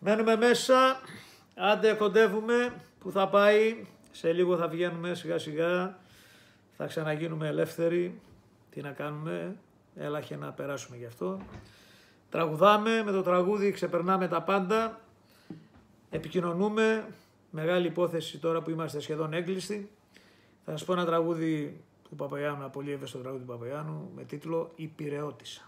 Μένουμε μέσα, άντε κοντεύουμε, που θα πάει, σε λίγο θα βγαίνουμε σιγά σιγά, θα ξαναγίνουμε ελεύθεροι, τι να κάνουμε, έλα και να περάσουμε γι' αυτό. Τραγουδάμε, με το τραγούδι ξεπερνάμε τα πάντα, επικοινωνούμε, μεγάλη υπόθεση τώρα που είμαστε σχεδόν έγκλειστοι. Θα σας πω ένα τραγούδι του Παπαγιάννου, ένα πολύ ευαίσθητο τραγούδι του Παπαγιάννου, με τίτλο «Η Πειραιώτισσα».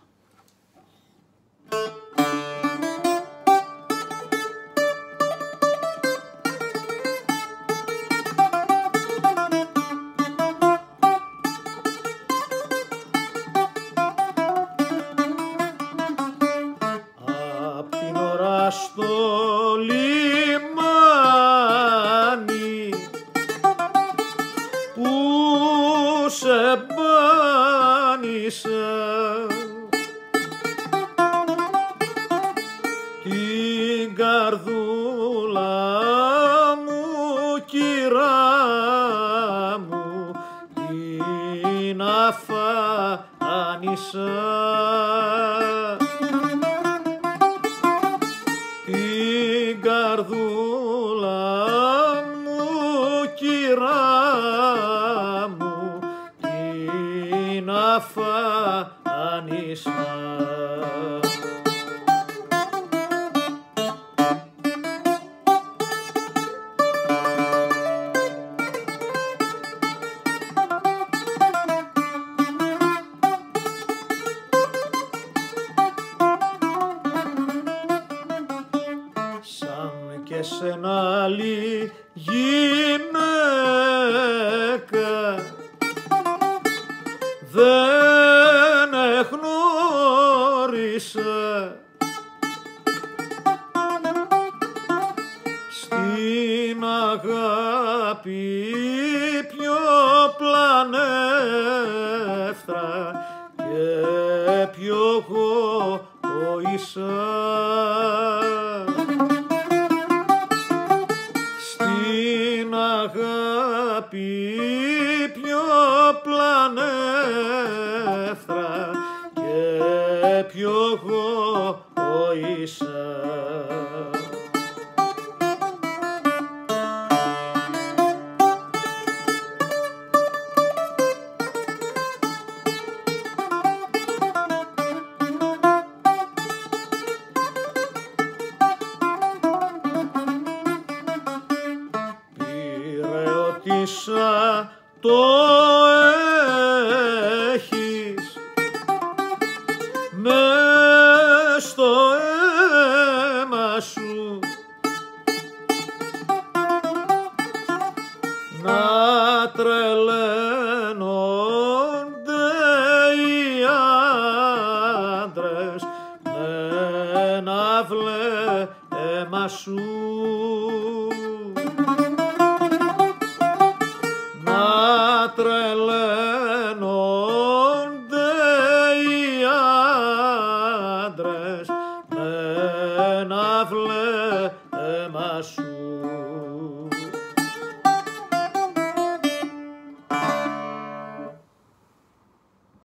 Απ' την ώρα στο λιμάνι που σε μπάνισα, την καρδούλα μου, κυρά μου, την αφάνισα. Την καρδούλα μου, κυρά μου, την αφάνισα. Σαν και σ' άλλη γυναίκα δεν εγνώρισα, στην αγάπη πιο πλανεύθρα και πιο γοήσα. Στην αγάπη πιο πλανεύθρα και πιο γοήσα. Πειραιώτισσα το έχεις μες στο αίμα σου, να τρελαίνονται οι άντρες με ένα βλέμμα σου.